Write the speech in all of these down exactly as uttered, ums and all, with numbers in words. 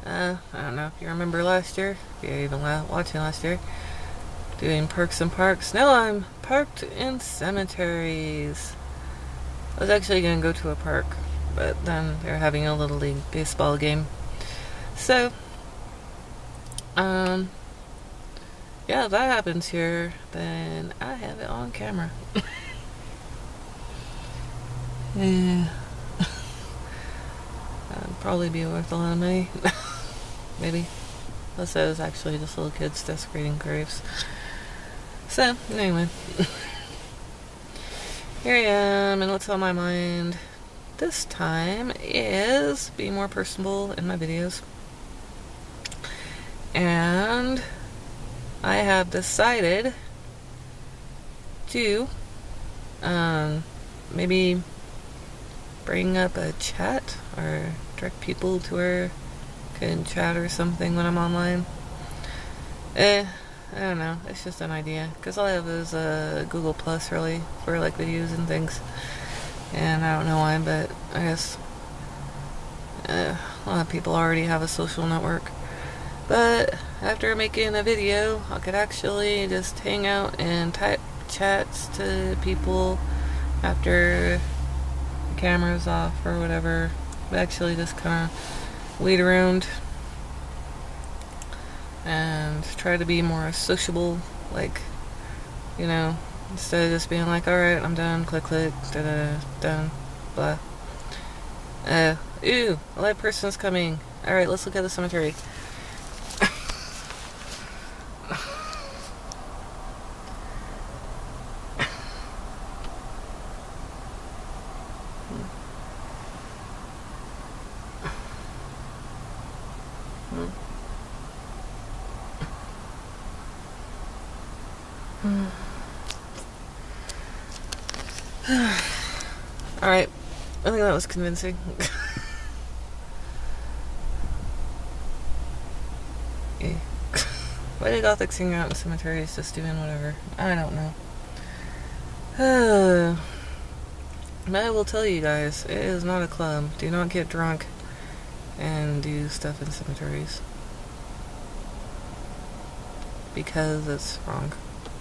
Uh, I don't know if you remember last year, if you're even watching last year, doing perks and parks. Now I'm parked in cemeteries. I was actually going to go to a park, but then they're having a Little League baseball game. So, um, yeah, if that happens here, then I have it on camera. Yeah. That'd probably be worth a lot of money. Maybe. Unless it was actually just little kids desecrating graves. So, anyway. Here I am, and what's on my mind this time is be more personable in my videos. And I have decided to um, maybe bring up a chat or direct people to where I can chat or something when I'm online. Eh, I don't know. It's just an idea. Because all I have is a Google Plus, really, for like videos and things. And I don't know why, but I guess eh, a lot of people already have a social network. But after making a video, I could actually just hang out and type chats to people after the camera's off or whatever. But actually just kind of wait around and try to be more sociable, like, you know, instead of just being like, alright, I'm done, click, click, da-da, done, blah. Uh, ooh, a live person's coming. Alright, let's look at the cemetery. Alright, I think that was convincing. Yeah. Why do Gothics hang out in cemeteries just doing whatever? I don't know. Uh, but I will tell you guys, it is not a club. Do not get drunk and do stuff in cemeteries. Because it's wrong.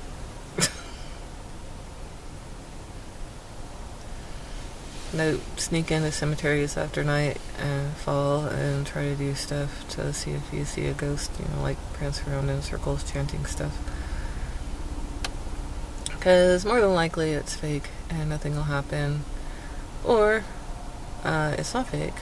No, sneak into cemeteries after night and fall and try to do stuff to see if you see a ghost, you know, like prance around in circles chanting stuff. Because more than likely it's fake and nothing will happen. Or, uh, it's not fake.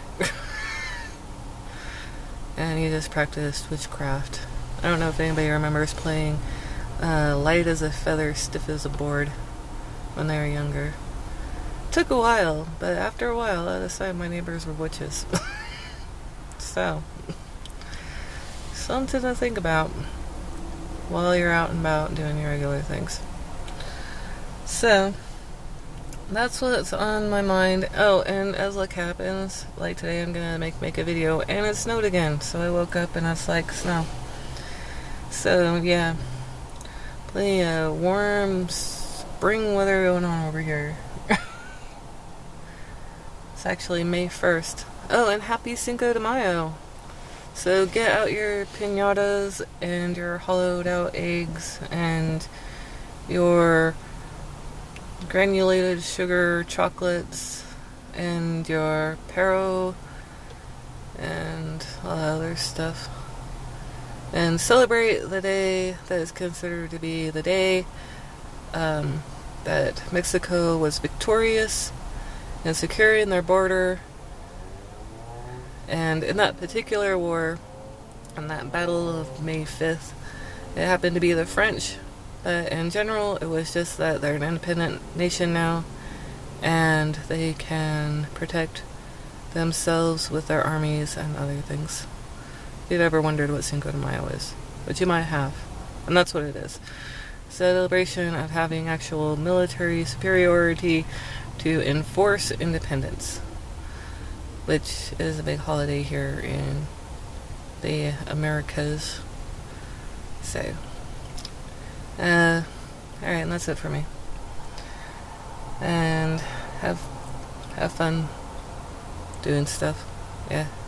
And you just practiced witchcraft. I don't know if anybody remembers playing uh, light as a feather, stiff as a board when they were younger. Took a while, but after a while I decided my neighbors were witches. So, something to think about while you're out and about doing your regular things. So, that's what's on my mind. Oh, and as luck happens, like today I'm gonna make make a video, and it snowed again, so I woke up and it's like snow. So, yeah, plenty of warm spring weather going on over here. It's actually May first. Oh, and happy Cinco de Mayo. So get out your piñatas and your hollowed out eggs and your granulated sugar chocolates and your Pero and all that other stuff. And celebrate the day that is considered to be the day um, that Mexico was victorious and securing their border. And in that particular war, in that battle of May fifth, it happened to be the French. But in general, it was just that they're an independent nation now, and they can protect themselves with their armies and other things. If you've ever wondered what Cinco de Mayo is, which you might have, and that's what it is. Celebration of having actual military superiority to enforce independence, which is a big holiday here in the Americas. So, uh, alright, and that's it for me. And have have fun doing stuff. Yeah.